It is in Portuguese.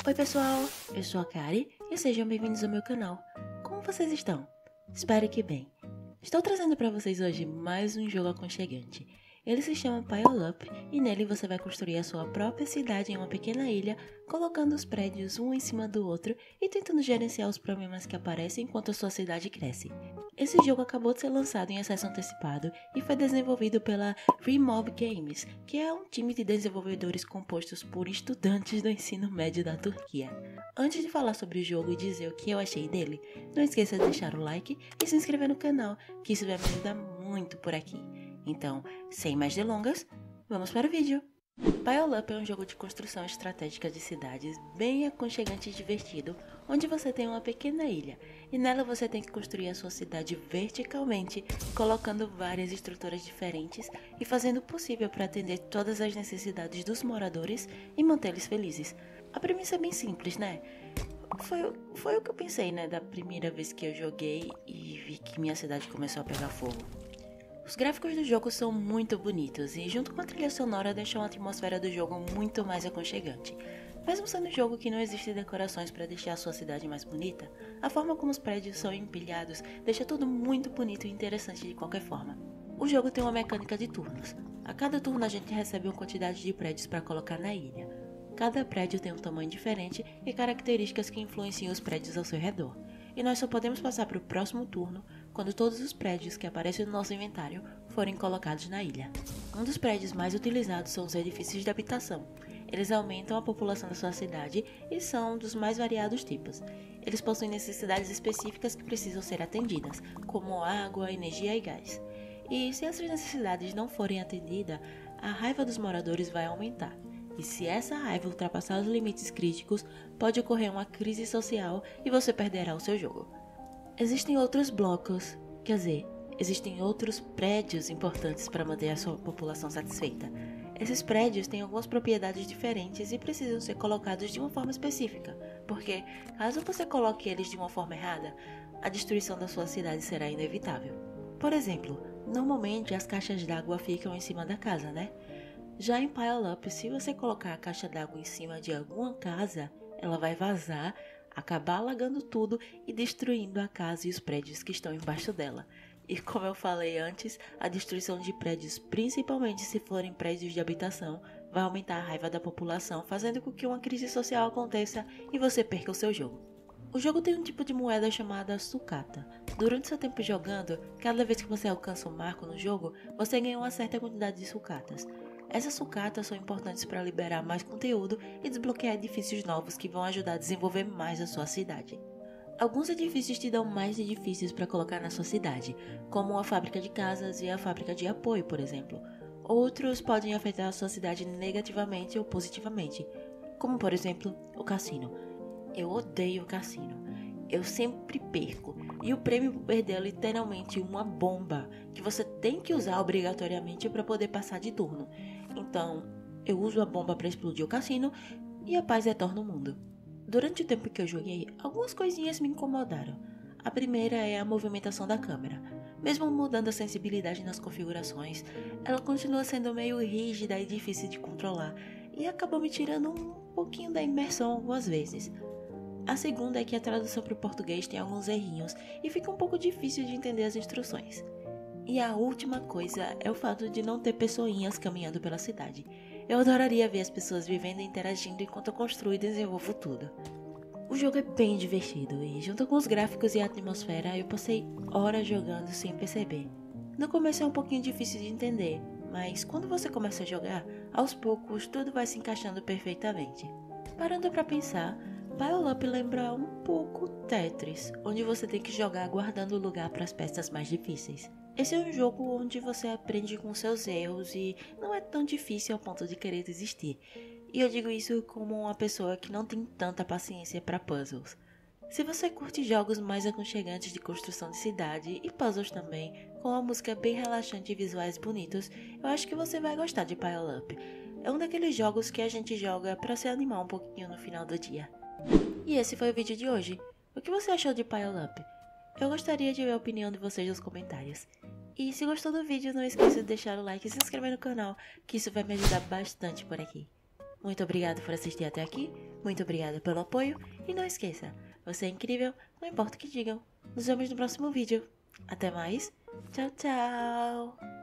Oi pessoal, eu sou a Kari e sejam bem-vindos ao meu canal. Como vocês estão? Espero que bem. Estou trazendo para vocês hoje mais um jogo aconchegante. Ele se chama Pile Up e nele você vai construir a sua própria cidade em uma pequena ilha, colocando os prédios um em cima do outro e tentando gerenciar os problemas que aparecem enquanto a sua cidade cresce. Esse jogo acabou de ser lançado em acesso antecipado e foi desenvolvido pela Remob Games, que é um time de desenvolvedores compostos por estudantes do ensino médio da Turquia. Antes de falar sobre o jogo e dizer o que eu achei dele, não esqueça de deixar o like e se inscrever no canal, que isso vai me ajudar muito por aqui. Então, sem mais delongas, vamos para o vídeo! Pile Up é um jogo de construção estratégica de cidades bem aconchegante e divertido, onde você tem uma pequena ilha, e nela você tem que construir a sua cidade verticalmente, colocando várias estruturas diferentes e fazendo o possível para atender todas as necessidades dos moradores e mantê-los felizes. A premissa é bem simples, né? Foi o que eu pensei, né, da primeira vez que eu joguei e vi que minha cidade começou a pegar fogo. Os gráficos do jogo são muito bonitos e junto com a trilha sonora deixam a atmosfera do jogo muito mais aconchegante. Mesmo sendo um jogo que não existe decorações para deixar a sua cidade mais bonita, a forma como os prédios são empilhados deixa tudo muito bonito e interessante de qualquer forma. O jogo tem uma mecânica de turnos. A cada turno a gente recebe uma quantidade de prédios para colocar na ilha. Cada prédio tem um tamanho diferente e características que influenciam os prédios ao seu redor. E nós só podemos passar para o próximo turno quando todos os prédios que aparecem no nosso inventário forem colocados na ilha. Um dos prédios mais utilizados são os edifícios de habitação. Eles aumentam a população da sua cidade e são dos mais variados tipos. Eles possuem necessidades específicas que precisam ser atendidas, como água, energia e gás. E se essas necessidades não forem atendidas, a raiva dos moradores vai aumentar. E se essa raiva ultrapassar os limites críticos, pode ocorrer uma crise social e você perderá o seu jogo. Existem outros blocos, existem outros prédios importantes para manter a sua população satisfeita. Esses prédios têm algumas propriedades diferentes e precisam ser colocados de uma forma específica, porque caso você coloque eles de uma forma errada, a destruição da sua cidade será inevitável. Por exemplo, normalmente as caixas d'água ficam em cima da casa, né? Já em Pile Up, se você colocar a caixa d'água em cima de alguma casa, ela vai vazar, acabar alagando tudo e destruindo a casa e os prédios que estão embaixo dela. E como eu falei antes, a destruição de prédios, principalmente se forem prédios de habitação, vai aumentar a raiva da população, fazendo com que uma crise social aconteça e você perca o seu jogo. O jogo tem um tipo de moeda chamada sucata. Durante seu tempo jogando, cada vez que você alcança um marco no jogo, você ganha uma certa quantidade de sucatas. Essas sucatas são importantes para liberar mais conteúdo e desbloquear edifícios novos que vão ajudar a desenvolver mais a sua cidade. Alguns edifícios te dão mais edifícios para colocar na sua cidade, como a fábrica de casas e a fábrica de apoio, por exemplo. Outros podem afetar a sua cidade negativamente ou positivamente, como por exemplo o cassino. Eu odeio o cassino. Eu sempre perco, e o prêmio por perder é literalmente uma bomba que você tem que usar obrigatoriamente para poder passar de turno. Então, eu uso a bomba para explodir o cassino e a paz retorna ao mundo. Durante o tempo que eu joguei, algumas coisinhas me incomodaram. A primeira é a movimentação da câmera. Mesmo mudando a sensibilidade nas configurações, ela continua sendo meio rígida e difícil de controlar, e acabou me tirando um pouquinho da imersão algumas vezes. A segunda é que a tradução para o português tem alguns errinhos e fica um pouco difícil de entender as instruções. E a última coisa é o fato de não ter pessoinhas caminhando pela cidade. Eu adoraria ver as pessoas vivendo e interagindo enquanto eu construo e desenvolvo tudo. O jogo é bem divertido e junto com os gráficos e a atmosfera eu passei horas jogando sem perceber. No começo é um pouquinho difícil de entender, mas quando você começa a jogar, aos poucos tudo vai se encaixando perfeitamente. Parando para pensar, Pile Up lembra um pouco Tetris, onde você tem que jogar guardando lugar para as peças mais difíceis. Esse é um jogo onde você aprende com seus erros e não é tão difícil ao ponto de querer desistir. E eu digo isso como uma pessoa que não tem tanta paciência para puzzles. Se você curte jogos mais aconchegantes de construção de cidade e puzzles também, com uma música bem relaxante e visuais bonitos, eu acho que você vai gostar de Pile Up. É um daqueles jogos que a gente joga para se animar um pouquinho no final do dia. E esse foi o vídeo de hoje. O que você achou de Pile Up? Eu gostaria de ver a opinião de vocês nos comentários. E se gostou do vídeo, não esqueça de deixar o like e se inscrever no canal, que isso vai me ajudar bastante por aqui. Muito obrigado por assistir até aqui, Muito obrigada pelo apoio e não esqueça, você é incrível, não importa o que digam. Nos vemos no próximo vídeo. Até mais. Tchau, tchau.